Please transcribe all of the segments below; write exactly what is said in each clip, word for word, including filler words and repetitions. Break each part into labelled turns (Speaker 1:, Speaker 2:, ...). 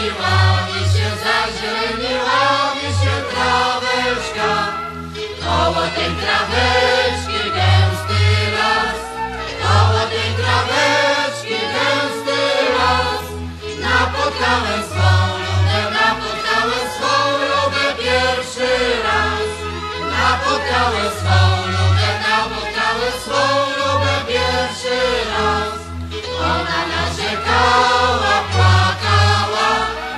Speaker 1: zazieleniła, mi się zazieleniła, mi się traweczka. Koło tej traweczki gęsty las, koło tej traweczki gęsty las. Napotkałem swą lubę, napotkałem swą lubę pierwszy raz. Napotkałem swą lubę, napotkałem swą lubę pierwszy raz. Ona narzekała, płakała,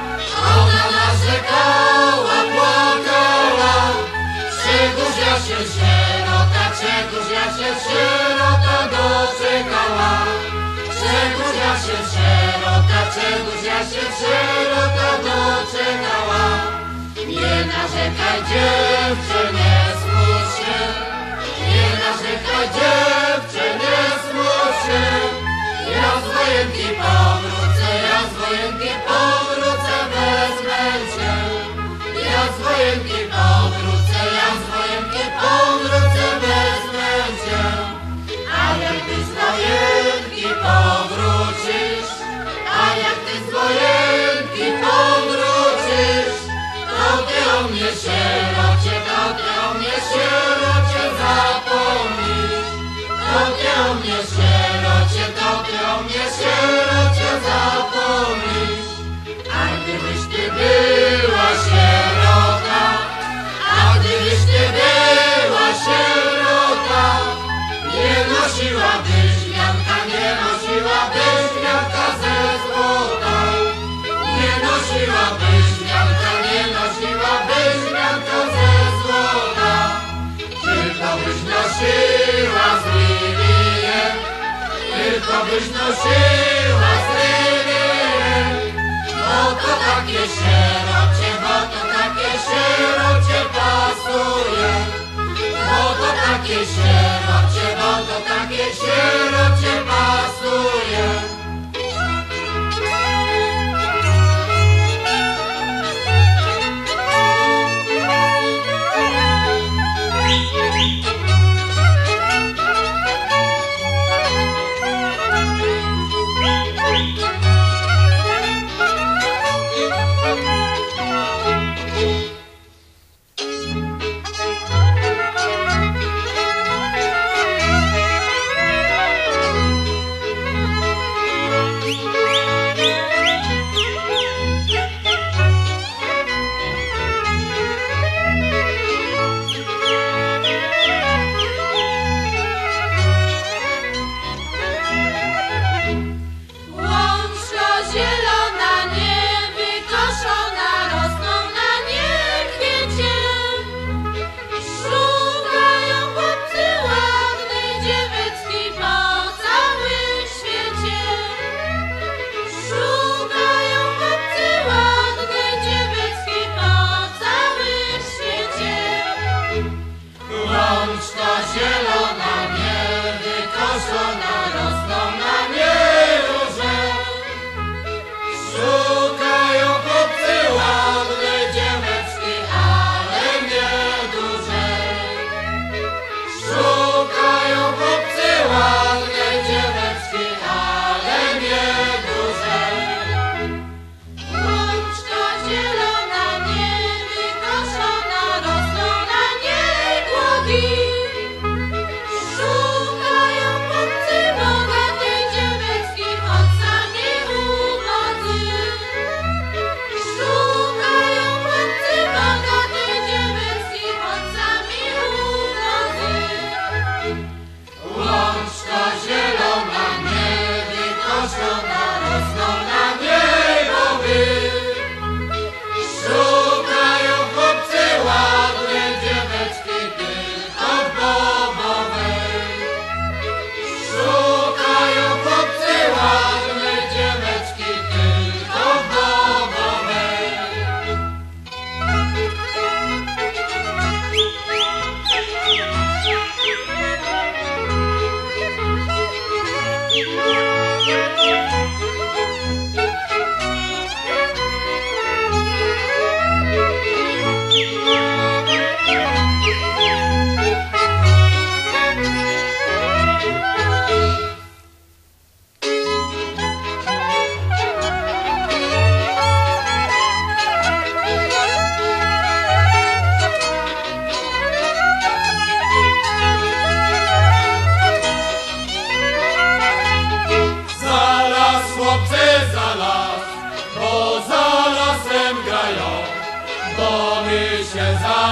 Speaker 1: ona narzekała, płakała. Czegoż ja się sierota, czegoż ja się sierota doczekała. Czegoż ja się sierota, czegoż ja się sierota doczekała. Nie narzekaj dziewczę, nie smuć się, nie narzekaj dziewczę, nie smuć się. Ja z wojenki powrócę, ja z wojenki powrócę, wezmę cię. Ja z wojenki powrócę, ja z wojenki powrócę, wezmę cię. A jak ty z wojenki powrócisz, a jak ty z wojenki powrócisz, to ty o mnie sierocie, to ty o mnie sierocie zapomnisz. To ty o mnie sierocie, to ty o mnie sierocie zapomnisz. A gdybyś ty była sierota, a gdybyś ty była sierota, nie nosiłabyś wianka, nie nosiłabyś wianka ze złota. Nie nosiłabyś wianka, nie nosiłabyś wianka ze złota. Tylko byś nosiła z lilijem, tylko byś nosiła z lilijem. Bo to takie sierocie, bo to takie sierocie pasuje. Bo to takie sierocie, bo to takie sierocie pasuje.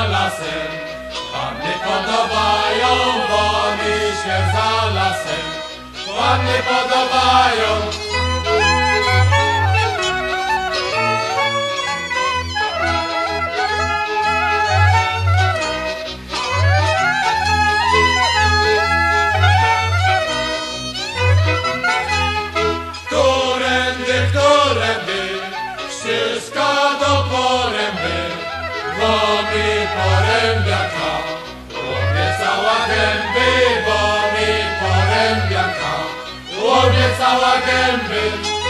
Speaker 1: lasem. Panny podobają, bo mi się za lasem. Panny podobają. Którędy, którędy, ścieżka do poręby, bo mi porębiaka, obiecała gęby, bo mi porębiaka, obiecała gęby.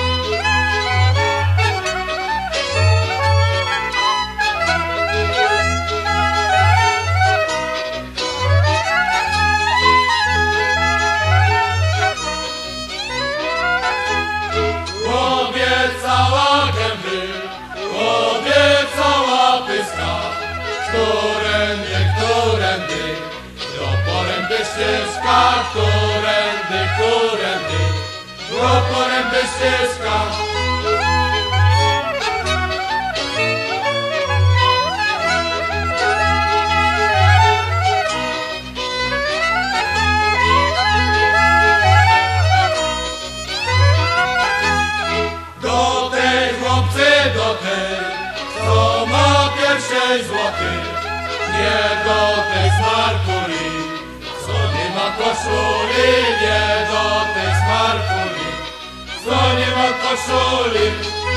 Speaker 1: Obiecała gęby, obiecała pyska, którędy, którędy, do poręby ścieżka, którędy, którędy, do poręby ścieżka. Do tej chłopcy, do tej, co ma pierścień złoty, nie do tej smarkuli, co nie ma koszuli, nie do tej smarkuli, co nie ma koszuli.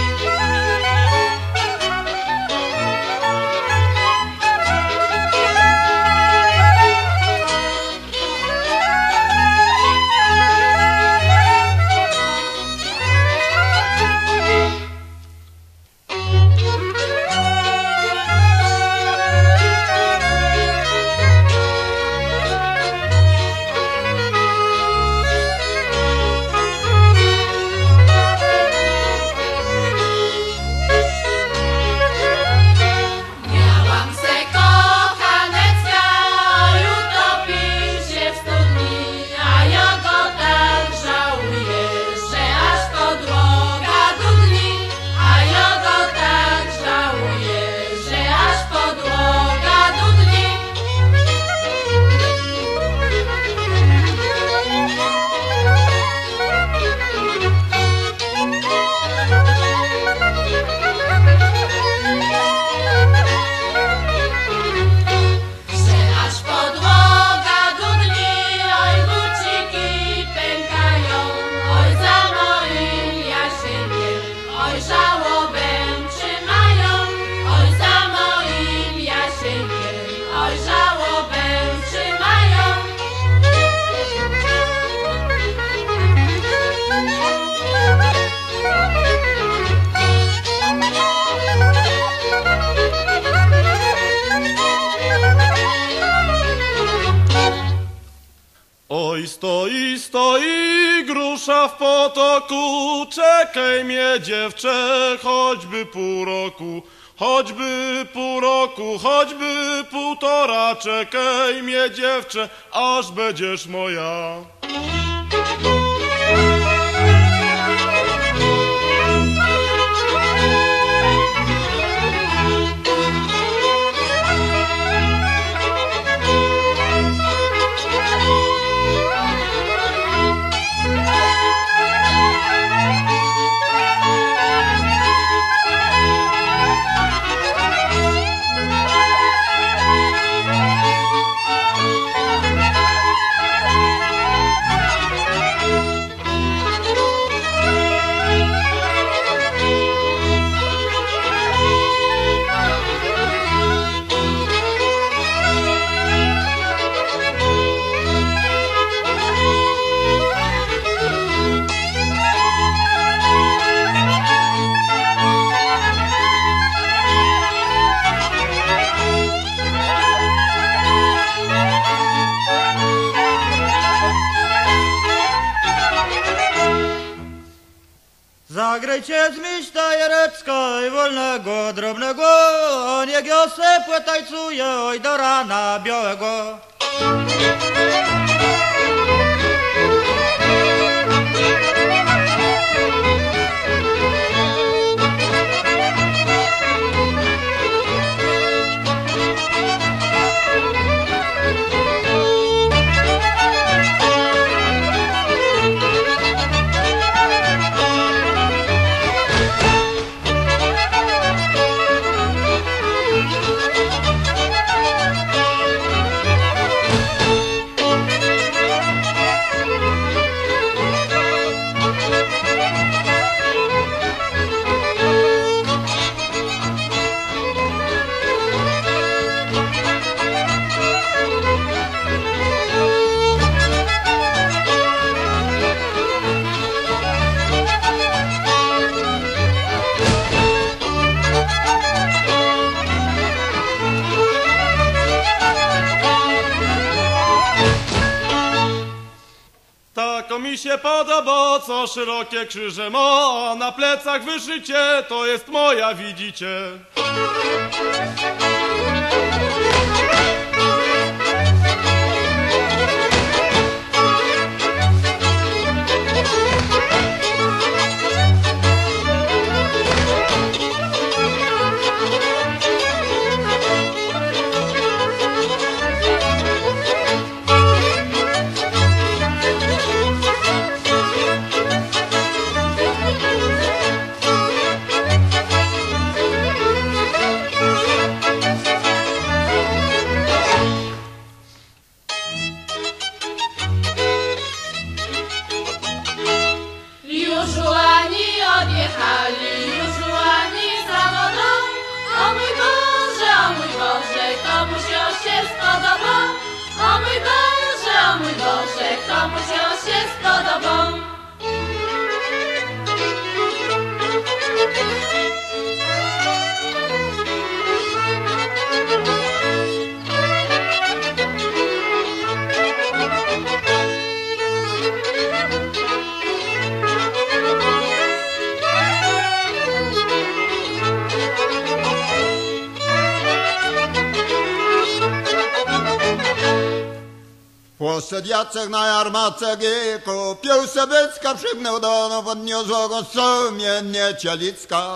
Speaker 2: Oj, stoi, stoi grusza w potoku, czekaj mnie, dziewczę, choćby pół roku, choćby pół roku, choćby półtora, czekaj mnie, dziewczę, aż będziesz moja.
Speaker 3: Zagrajcie z miśta Jarecka i wolnego, drobnego, niech Josep tańcuje, oj do rana białego.
Speaker 2: to mi się podoba, co szerokie krzyże ma, a na plecach wyszycie, to jest moja, widzicie.
Speaker 4: Poszedł Jacek na jarmarczek i kupił sobie bycka, przybnął do no podniosło go sumiennie Cielicka.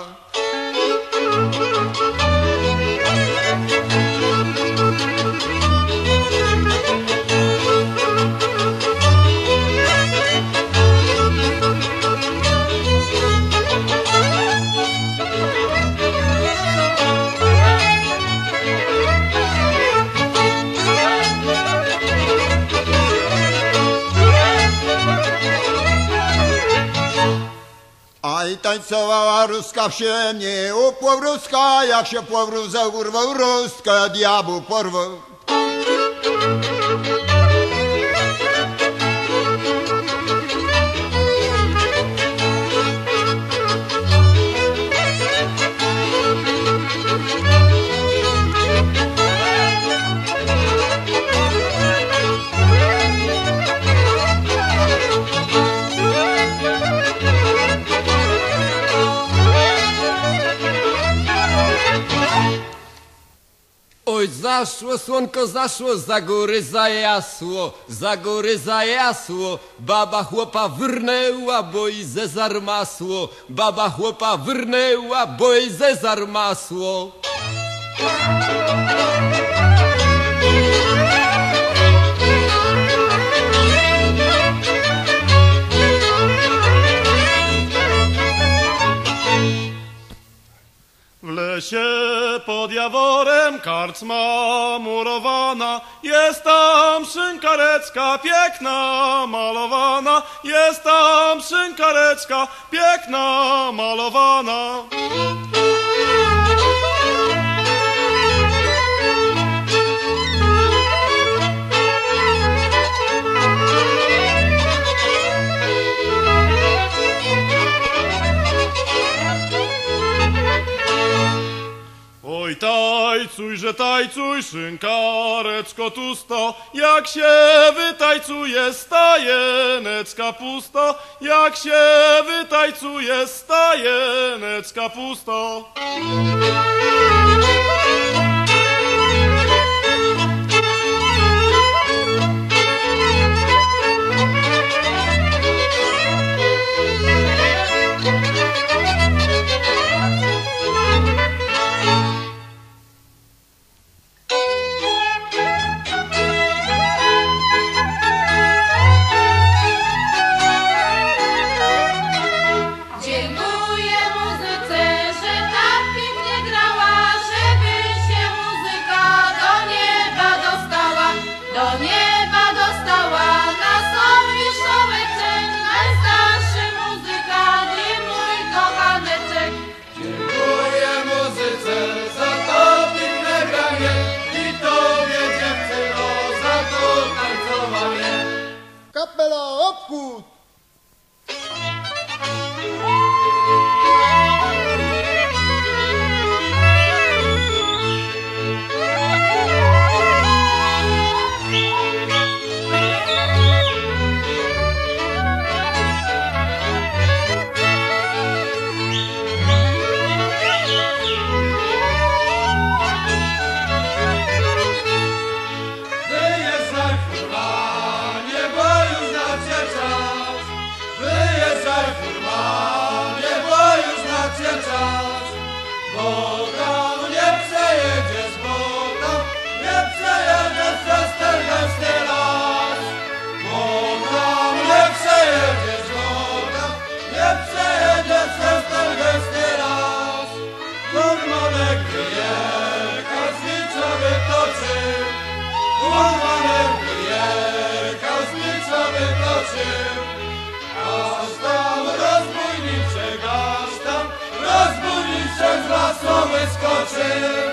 Speaker 4: A i tańcowała Ruska w sieni, upłow Ruska, jak się płowrół za urwał Ruskę, diabł porwał.
Speaker 5: Oj, zaszło, słonko zaszło, za góry zajasło, za góry zajasło. Baba chłopa wyrnęła, bo i ze zarmasło. Baba chłopa wyrnęła, bo i ze zarmasło.
Speaker 2: W lesie pod Jaworem karczma murowana, jest tam szynkarecka piękna malowana, jest tam szynkarecka piękna malowana. Oj, tajcuj, że tajcuj, szynkarecko tusto, jak się wytajcuje, staje necka pusto, jak się wytajcuje, staje necka pusto.
Speaker 6: Dziękuję muzyce, że tak pięknie grała, żeby
Speaker 1: wyskoczy.